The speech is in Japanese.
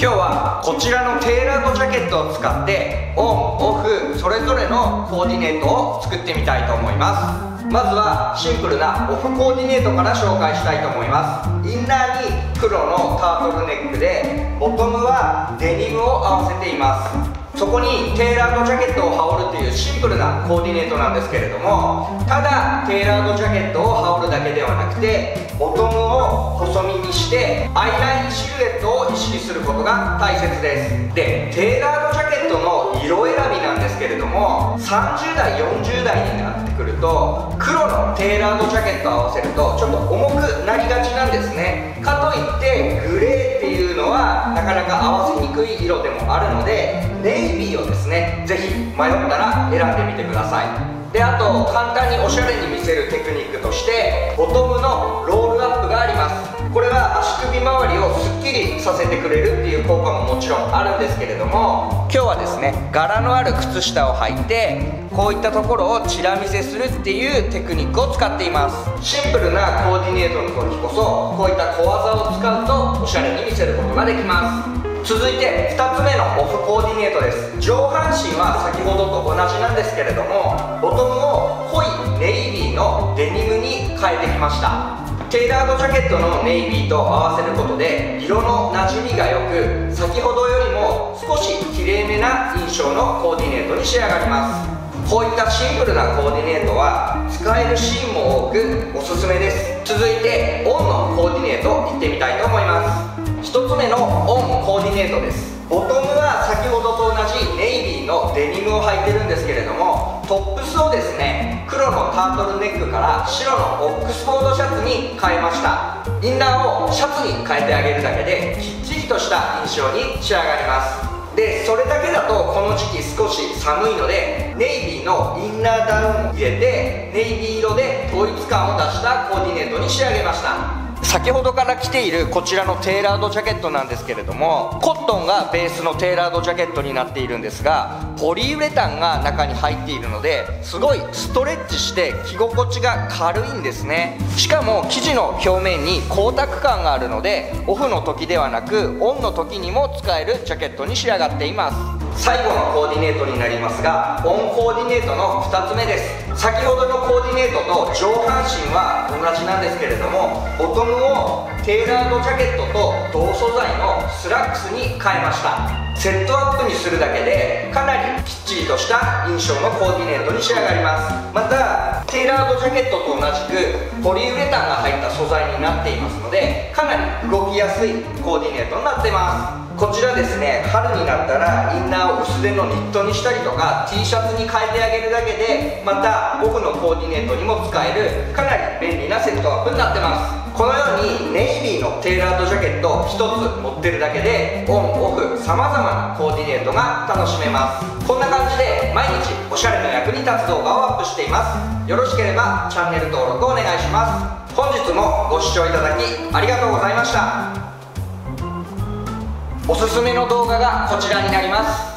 今日はこちらのテーラードジャケットを使ってオン・オフそれぞれのコーディネートを作ってみたいと思います。まずはシンプルなオフコーディネートから紹介したいと思います。インナーに黒のタートルネックでボトムはデニムを合わせています。そこにテーラードジャケットを羽織るというシンプルなコーディネートなんですけれども、ただテーラードジャケットを羽織るだけではなくてボトムを細身にしてアイラインシルエットを意識することが大切です。でテーラードジャケットの色選びなんですけれども、30代40代になってくると黒のテーラードジャケットを合わせるとちょっと重くなりがちなんですね。かといってグレーっていうのはなかなか合わせにくい色でもあるので、ネイビーをですねぜひ迷ったら選んでみてください。であと簡単におしゃれに見せるテクニックとしてボトムのロールアップがあります。これは足首周りをすっきりさせてくれるっていう効果ももちろんあるんですけれども、今日はですね柄のある靴下を履いてこういったところをチラ見せするっていうテクニックを使っています。シンプルなコーディネートの時こそこういった小技を使うとおしゃれに見せることができます。続いて2つ目のオフコーディネートです。上半身は先ほどと同じなんですけれども、ボトムを濃いネイビーのデニムに変えてきました。テーラードジャケットのネイビーと合わせることで色の馴染みが良く、先ほどよりも少しきれいめな印象のコーディネートに仕上がります。こういったシンプルなコーディネートは使えるシーンも多くおすすめです。続いてオンのコーディネートいってみたいと思います。1つ目のオンコーディネートです。ボトムは先ほどと同じネイビーのデニムを履いてるんですけれども、トップスをですね黒のタートルネックから白のオックスフォードシャツに変えました。インナーをシャツに変えてあげるだけできっちりとした印象に仕上がります。でそれだけだとこの時期少し寒いのでネイビーのインナーダウンを入れてネイビー色で統一感を出したコーディネートに仕上げました。先ほどから着ているこちらのテーラードジャケットなんですけれども、コットンがベースのテーラードジャケットになっているんですが、ポリウレタンが中に入っているのですごいストレッチして着心地が軽いんですね。しかも生地の表面に光沢感があるのでオフの時ではなくオンの時にも使えるジャケットに仕上がっています。最後のコーディネートになりますが、オンコーディネートの2つ目です。先ほどのコーディネートと上半身は同じなんですけれども、ボトムをテーラードジャケットと同素材のスラックスに変えました。セットアップにするだけでかなりきっちりとした印象のコーディネートに仕上がります。またテーラードジャケットと同じくポリウレタンが入った素材になっていますので、かなり動きやすいコーディネートになっています。こちらですね、春になったらインナーを薄手のニットにしたりとか T シャツに変えてあげるだけでまたオフのコーディネートにも使えるかなり便利なセットアップになってます。このようにネイビーのテーラードジャケット1つ持ってるだけでオンオフさまざまなコーディネートが楽しめます。こんな感じで毎日おしゃれの役に立つ動画をアップしています。よろしければチャンネル登録お願いします。本日もご視聴いただきありがとうございました。おすすめの動画がこちらになります。